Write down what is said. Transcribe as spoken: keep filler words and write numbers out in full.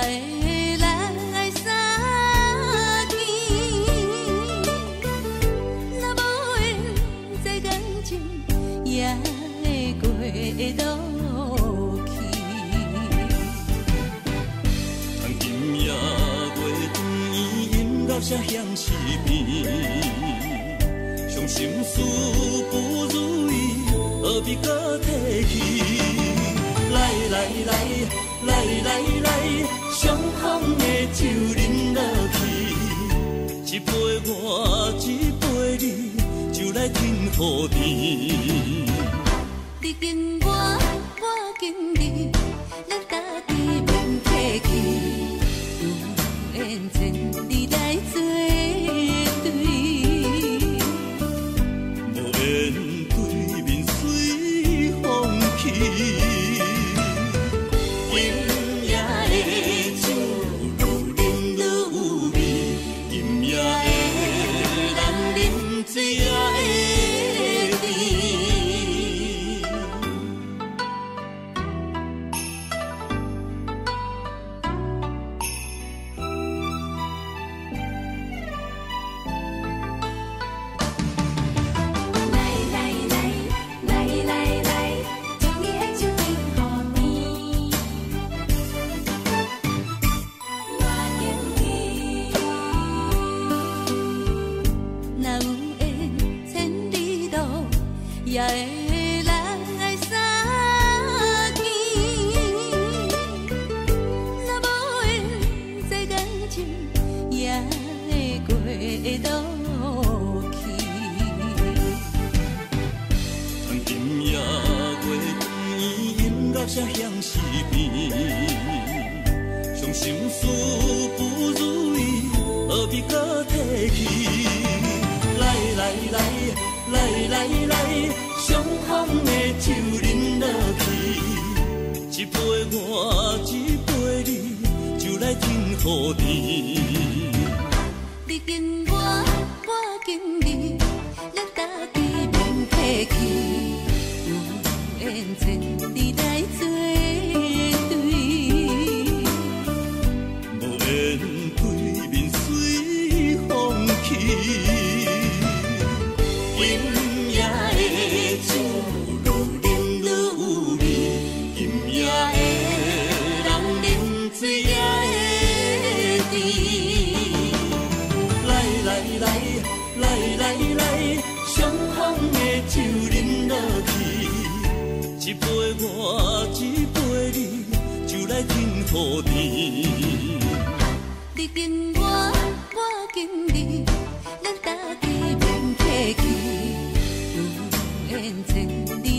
会来相见，若无缘这感情也会过落去。 当今夜月长圆，音乐声响四边，伤心事不如意，何必搁提起？来来来来来来，相逢的酒饮落去，一杯我，一杯你，就来甜乎甜。 你敬我，我敬你，咱家己免客气，有缘千里来作对， 无缘对面随风去。 也会来相见，若无缘这感情也会过落去。 当今夜月长圆，音乐声响四边，伤心事不如意，何必搁提起？来来来来来来，相逢的酒饮落去，一杯我，一杯你，就来甜乎甜。 你敬我，我敬你，咱家己免客气，有缘千里来作对， 无缘对面随风去。今夜的酒愈饮愈有味，今夜的人饮醉也会甜。来来来来来来，相逢的酒饮落去，一杯我，一杯你，就来甜乎甜。 你敬我，我敬你，咱家己免客气，有缘千里。